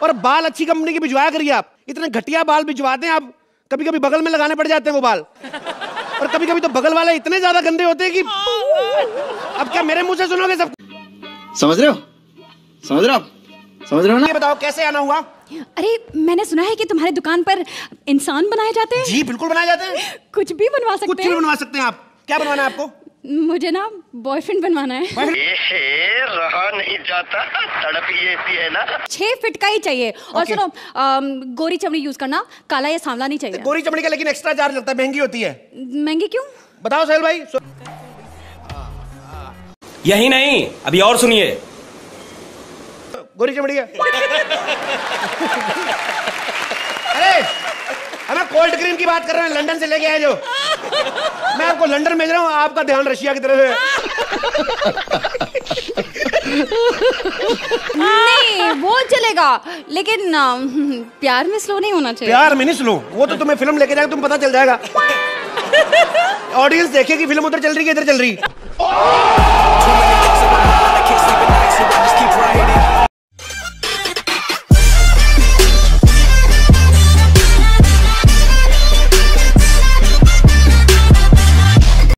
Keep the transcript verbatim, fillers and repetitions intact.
और बाल अच्छी कंपनी के भिजवाया करिए आप। इतने घटिया बाल भिजवाते हैं आप, कभी कभी बगल में लगाने पड़ जाते हैं वो बाल। और कभी कभी तो बगल वाले इतने ज्यादा गंदे होते हैं कि अब क्या मेरे मुंह से सुनोगे सब? समझ रहे हो? समझ रहे हो आप? समझ रहे हो ना? ये बताओ कैसे आना हुआ? अरे मैंने सुना है कि तुम्हारी दुकान पर इंसान बनाए जाते हैं। जी बिल्कुल बनाए जाते हैं। कुछ भी बनवा सकते हैं? कुछ भी बनवा सकते हैं आप। क्या बनवाना है आपको? मुझे ना बॉयफ्रेंड बनवाना है। ये रहा नहीं जाता, तड़प ही ऐसी है ना। छह फिट का ही चाहिए। और सुनो गोरी चमड़ी यूज करना, काला या सांवला नहीं चाहिए। गोरी चमड़ी का लेकिन एक्स्ट्रा चार्ज लगता है, महंगी होती है। महंगी क्यों? बताओ सोहेल भाई। यही नहीं, अभी और सुनिए। गोरी चमड़ी है। अरे हमें कोल्ड क्रीम की बात कर रहे हैं, लंदन से लेके आए जो। मैं आपको लंदन भेज रहा हूँ, आपका ध्यान रशिया की तरफ है। नहीं वो चलेगा, लेकिन प्यार में स्लो नहीं होना चाहिए। प्यार में नहीं स्लो, वो तो तुम्हें फिल्म लेके जाएगा, तुम पता चल जाएगा। ऑडियंस देखेगी फिल्म उधर चल रही है इधर चल रही।